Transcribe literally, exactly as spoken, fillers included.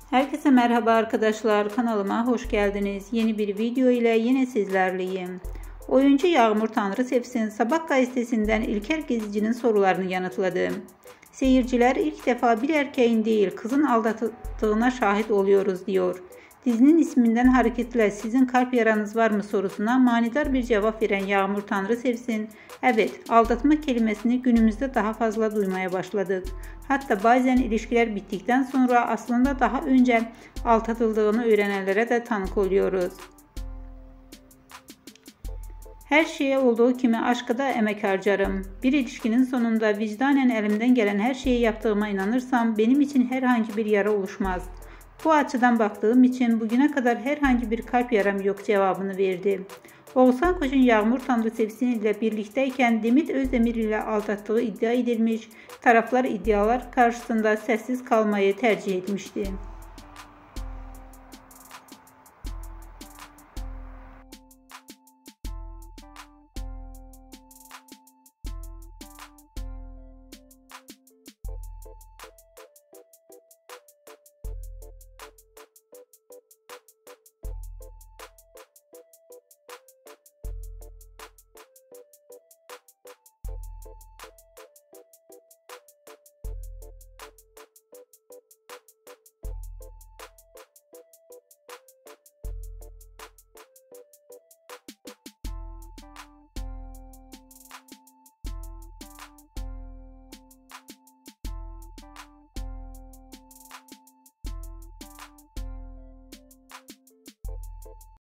Herkese merhaba arkadaşlar, kanalıma hoş geldiniz. Yeni bir video ile yine sizlerleyim. Oyuncu Yağmur Tanrısevsin Sabah gazetesinden İlker Gezici'nin sorularını yanıtladı. Seyirciler ilk defa bir erkeğin değil kızın aldatıldığına şahit oluyoruz diyor. Dizinin isminden hareketle sizin kalp yaranız var mı sorusuna manidar bir cevap veren Yağmur Tanrısevsin, evet, aldatma kelimesini günümüzde daha fazla duymaya başladık. Hatta bazen ilişkiler bittikten sonra aslında daha önce aldatıldığını öğrenenlere de tanık oluyoruz. Her şeye olduğu gibi aşka da emek harcarım. Bir ilişkinin sonunda vicdanen elimden gelen her şeyi yaptığıma inanırsam benim için herhangi bir yara oluşmaz. Bu açıdan baktığım için bugüne kadar herhangi bir kalp yaram yok cevabını verdi. Oğuzhan Koç'un Yağmur Tanrısevsin ile birlikteyken Demet Özdemir ile aldattığı iddia edilmiş, taraflar iddialar karşısında sessiz kalmayı tercih etmişti.